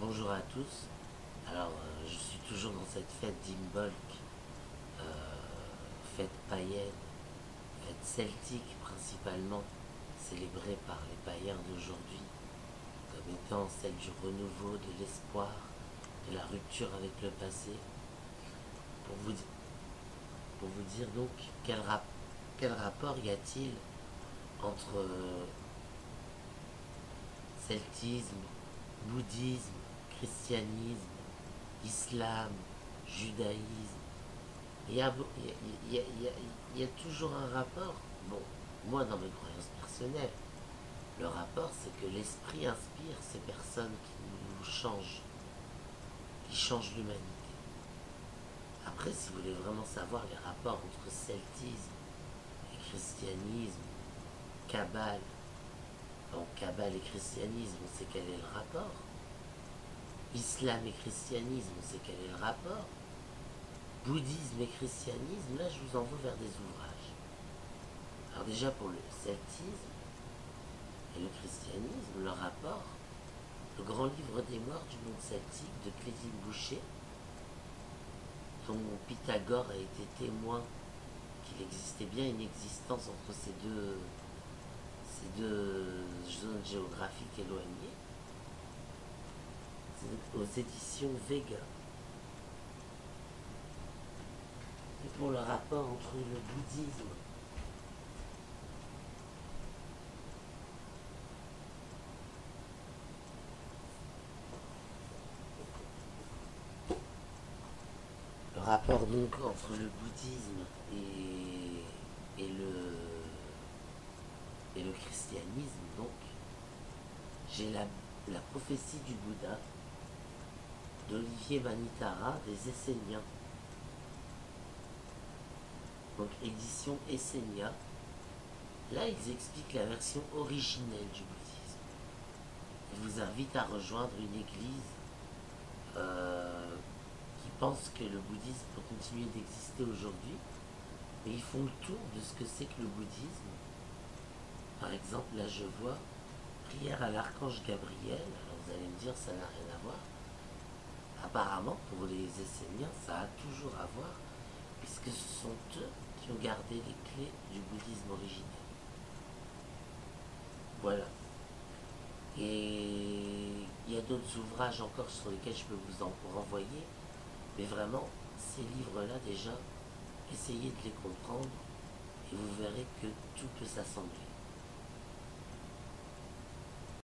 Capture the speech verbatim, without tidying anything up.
Bonjour à tous. Alors, euh, je suis toujours dans cette fête d'Imbolc, euh, fête païenne, fête celtique principalement, célébrée par les païens d'aujourd'hui, comme étant celle du renouveau, de l'espoir, de la rupture avec le passé. Pour vous, pour vous dire donc quel, rap, quel rapport y a-t-il entre euh, celtisme, bouddhisme, christianisme, islam, judaïsme. Il y, a, il, y a, il, y a, il y a toujours un rapport. Bon, moi dans mes croyances personnelles, le rapport c'est que l'esprit inspire ces personnes qui nous changent, qui changent l'humanité. Après, si vous voulez vraiment savoir les rapports entre celtisme et christianisme, Kabbale, bon, Kabbale et christianisme, on sait quel est le rapport. Islam et christianisme, on sait quel est le rapport. Bouddhisme et christianisme, là je vous envoie vers des ouvrages. Alors déjà pour le celtisme et le christianisme, le rapport, le grand livre des morts du monde celtique de Clédine Boucher, dont Pythagore a été témoin qu'il existait bien une existence entre ces deux, ces deux zones géographiques éloignées. C'est aux éditions Vega. Et pour le rapport entre le bouddhisme le rapport donc entre le bouddhisme et, et le et le christianisme, donc j'ai la, la prophétie du Bouddha d'Olivier Manitara des Esséniens, donc édition Essénia. Là ils expliquent la version originelle du bouddhisme. Ils vous invitent à rejoindre une église euh, qui pense que le bouddhisme peut continuer d'exister aujourd'hui, mais ils font le tour de ce que c'est que le bouddhisme. Par exemple, là je vois prière à l'archange Gabriel. Alors vous allez me dire ça n'a rien à voir. Apparemment pour les Esséniens ça a toujours à voir, puisque ce sont eux qui ont gardé les clés du bouddhisme originel. Voilà. Et il y a d'autres ouvrages encore sur lesquels je peux vous en renvoyer, mais vraiment ces livres-là déjà, essayez de les comprendre et vous verrez que tout peut s'assembler.